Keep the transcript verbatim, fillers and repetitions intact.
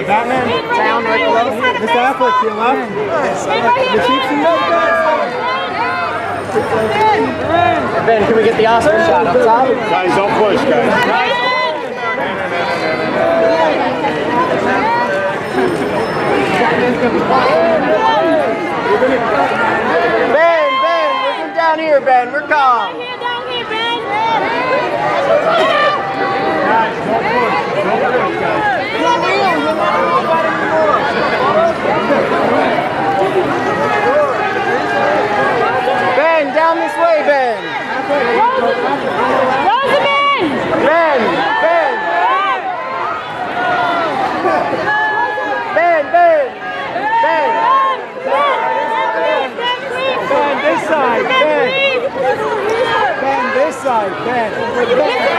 Batman. Down right below. Mister Affleck, to your left. The sheep Ben, can we get the Oscar shot up top? Guys, don't push, guys. Ben, Ben, we're down here, Ben. We're calm. Down here, down here, Ben. Guys, don't push. Don't push, guys. Ben, down this way, Ben. Rosamond! Ben, Ben. Ben, Ben. Ben. Ben, this side. Ben. Ben, this side. Ben. Ben.